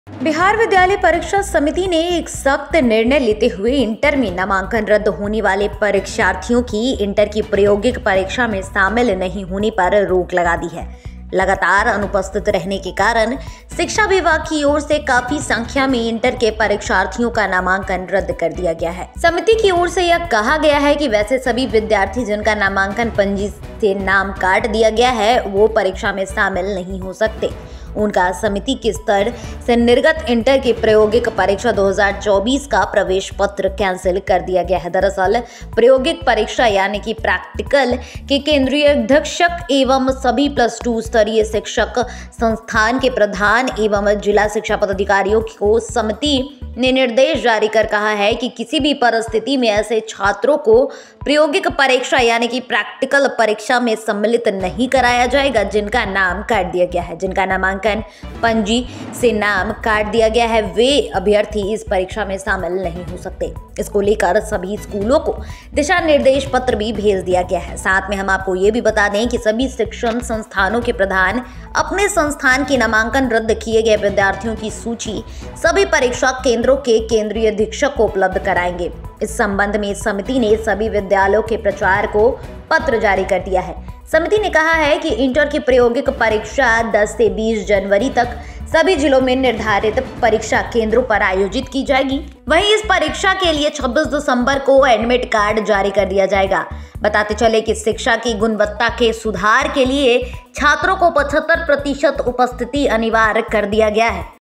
बिहार विद्यालय परीक्षा समिति ने एक सख्त निर्णय लेते हुए इंटर में नामांकन रद्द होने वाले परीक्षार्थियों की इंटर की प्रायोगिक परीक्षा में शामिल नहीं होने पर रोक लगा दी है। लगातार अनुपस्थित रहने के कारण शिक्षा विभाग की ओर से काफी संख्या में इंटर के परीक्षार्थियों का नामांकन रद्द कर दिया गया है। समिति की ओर से यह कहा गया है कि वैसे सभी विद्यार्थी जिनका नामांकन पंजी से नाम काट दिया गया है वो परीक्षा में शामिल नहीं हो सकते। उनका समिति के स्तर से निर्गत इंटर की प्रायोगिक परीक्षा 2024 का प्रवेश पत्र कैंसिल कर दिया गया है। दरअसल प्रायोगिक परीक्षा यानी कि प्रैक्टिकल के केंद्रीय अधीक्षक एवं सभी +2 स्तरीय शिक्षक संस्थान के प्रधान एवं जिला शिक्षा पदाधिकारियों को समिति ने निर्देश जारी कर कहा है कि किसी भी परिस्थिति में ऐसे छात्रों को प्रायोगिक परीक्षा यानी कि प्रैक्टिकल परीक्षा में सम्मिलित नहीं कराया जाएगा जिनका नाम काट दिया गया है। जिनका नामांकन पंजी से नाम काट दिया गया है वे अभ्यर्थी इस परीक्षा में शामिल नहीं हो सकते। इसको लेकर सभी स्कूलों को दिशा निर्देश पत्र भी भेज दिया गया है। साथ में हम आपको ये भी बता दें कि सभी शिक्षण संस्थानों के प्रधान अपने संस्थान के नामांकन रद्द किए गए विद्यार्थियों की सूची सभी परीक्षा केंद्रों के केंद्रीय अधीक्षक को उपलब्ध कराएंगे। इस संबंध में समिति ने सभी विद्यालयों के प्राचार्य को पत्र जारी कर दिया है। समिति ने कहा है कि इंटर की प्रायोगिक परीक्षा 10 से 20 जनवरी तक सभी जिलों में निर्धारित परीक्षा केंद्रों पर आयोजित की जाएगी। वहीं इस परीक्षा के लिए 26 दिसंबर को एडमिट कार्ड जारी कर दिया जाएगा। बताते चले कि शिक्षा की गुणवत्ता के सुधार के लिए छात्रों को 75% उपस्थिति अनिवार्य कर दिया गया है।